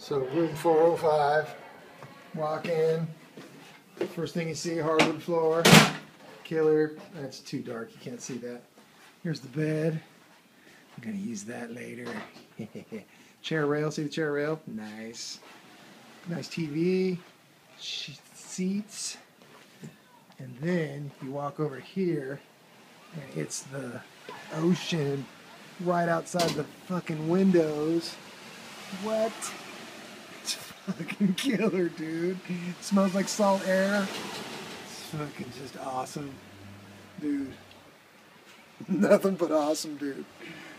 So room 405, walk in, first thing you see, hardwood floor, killer. That's too dark, you can't see that. Here's the bed. I'm gonna use that later. Chair rail, see the chair rail? Nice. Nice TV, seats. And then you walk over here and it's the ocean right outside the fucking windows. What? It's fucking killer, dude. It smells like salt air. It's fucking just awesome. Dude. Nothing but awesome, dude.